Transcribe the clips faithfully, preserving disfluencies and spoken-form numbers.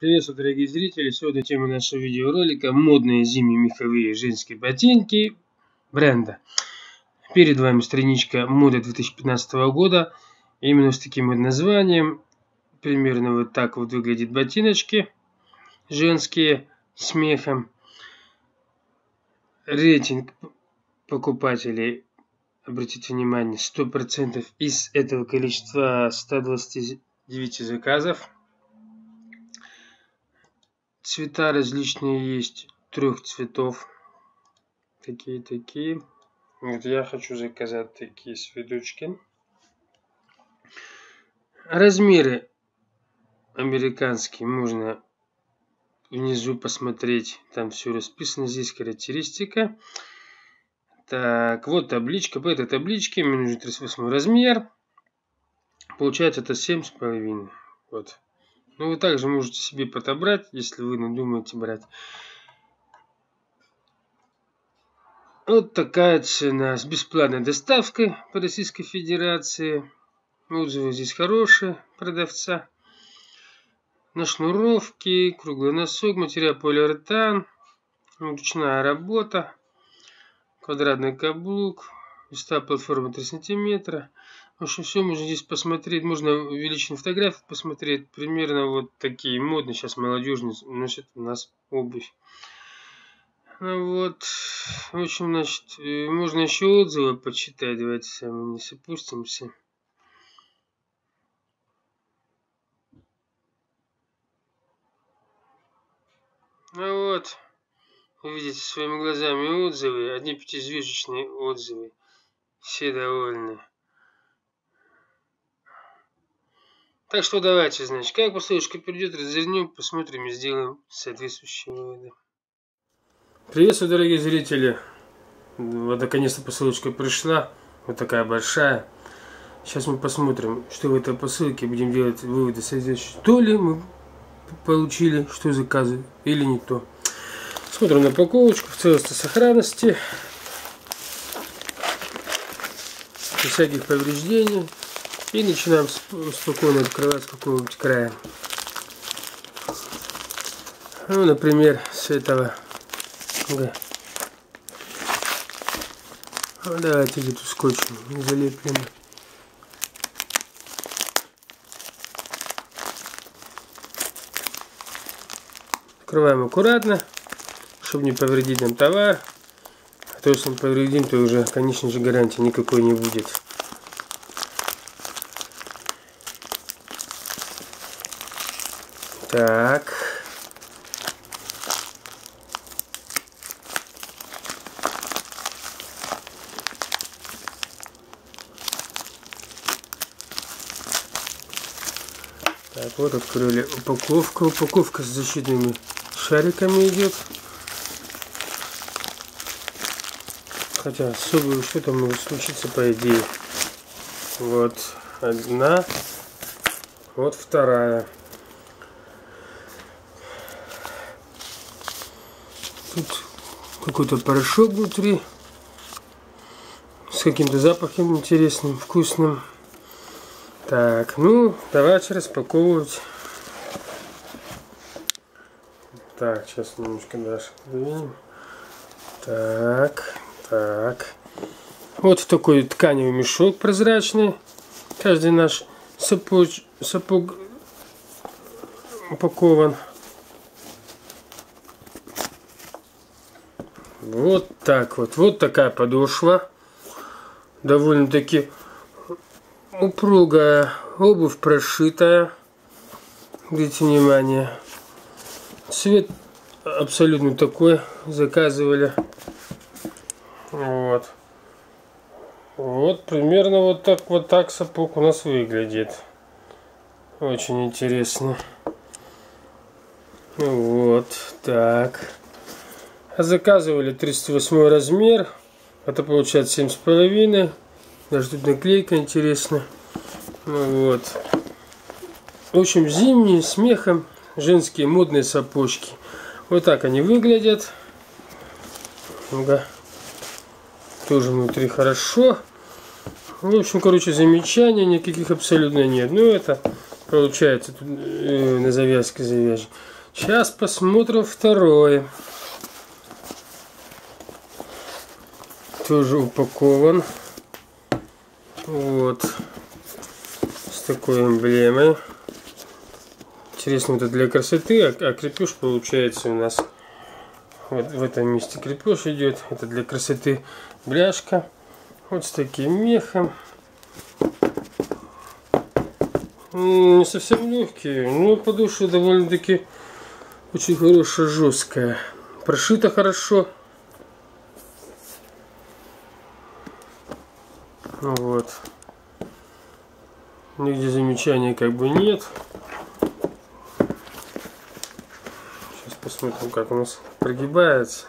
Приветствую, дорогие зрители! Сегодня тема нашего видеоролика — модные зимние меховые женские ботинки бренда. Перед вами страничка моды две тысячи пятнадцатого года, именно с таким вот названием. Примерно вот так вот выглядят ботиночки женские с мехом. Рейтинг покупателей, обратите внимание, сто процентов из этого количества ста двадцати девяти заказов. Цвета различные есть, трех цветов. Такие-такие. Вот я хочу заказать такие свиточки. Размеры американские можно внизу посмотреть. Там все расписано. Здесь характеристика. Так, вот табличка. По этой табличке мне нужен тридцать восьмой размер. Получается это семь с половиной. Вот. Ну, вы также можете себе подобрать, если вы надумаете брать. Вот такая цена с бесплатной доставкой по Российской Федерации. Отзывы здесь хорошие продавца. На шнуровке, круглый носок, материал полиуретан, ручная работа, квадратный каблук, высота платформы три сантиметра. В общем, все можно здесь посмотреть, можно увеличить фотографии, посмотреть. Примерно вот такие модные сейчас молодежные носят у нас обувь. Ну вот, в общем, значит, можно еще отзывы почитать. Давайте с вами не опустимся. Ну вот, вы видите своими глазами отзывы, одни пятизвездочные отзывы. Все довольны. Так что давайте, значит, как посылочка придет, развернем, посмотрим и сделаем соответствующие выводы. Приветствую, дорогие зрители! Вот наконец-то посылочка пришла. Вот такая большая. Сейчас мы посмотрим, что в этой посылке. Будем делать выводы соответствующие. То ли мы получили, что заказы, или не то. Смотрим на упаковочку в целости и сохранности. Без всяких повреждений. И начинаем спокойно открывать с какого-нибудь края. Ну, например, с этого. Да. Ну, давайте где-то скотчем залеплем. Открываем аккуратно, чтобы не повредить нам товар. А то, если мы повредим, то уже, конечно же, гарантии никакой не будет. Так. Так, вот открыли упаковку. Упаковка с защитными шариками идет. Хотя особо что-то может случиться, по идее. Вот одна. Вот вторая. Тут какой-то порошок внутри. С каким-то запахом интересным, вкусным. Так, ну, давайте распаковывать. Так, сейчас немножко дальше подвинем. Так, так. Вот в такой тканевый мешок прозрачный. Каждый наш сапог, сапог упакован. Вот так вот. Вот такая подошва. Довольно-таки упругая, обувь прошитая. Видите, внимание. Цвет абсолютно такой. Заказывали. Вот. Вот примерно вот так вот так сапог у нас выглядит. Очень интересно. Вот так. А заказывали тридцать восьмой размер. Это получается семь с половиной. Даже тут наклейка интересная. Ну вот. В общем, зимние с мехом женские модные сапожки. Вот так они выглядят. Ну-ка. Тоже внутри хорошо. В общем, короче, замечаний никаких абсолютно нет. Ну, это получается тут, э, на завязке завяжем. Сейчас посмотрим второй. Тоже упакован. Вот. С такой эмблемой. Интересно, это для красоты, а, а крепеж получается у нас вот в этом месте крепеж идет. Это для красоты бляшка. Вот с таким мехом. Не совсем легкие, но подошва довольно-таки очень хорошая, жесткая. Прошито хорошо. Вот. Нигде замечаний как бы нет. Сейчас посмотрим, как у нас прогибается.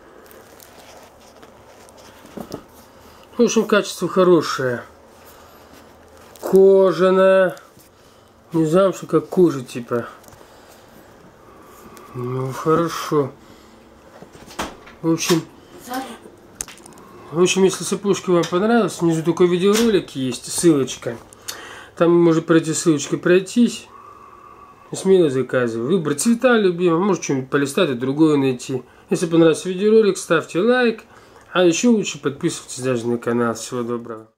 В общем, качество хорошее. Кожаная. Не знаю, что как кожа типа. Ну, хорошо. В общем, в общем, если сапожки вам понравились, внизу такой видеоролик есть, ссылочка. Там можно пройти ссылочкой пройтись. Смело заказывай. Выбрать цвета любимые, может что-нибудь полистать и другое найти. Если понравился видеоролик, ставьте лайк. А еще лучше подписывайтесь даже на канал. Всего доброго.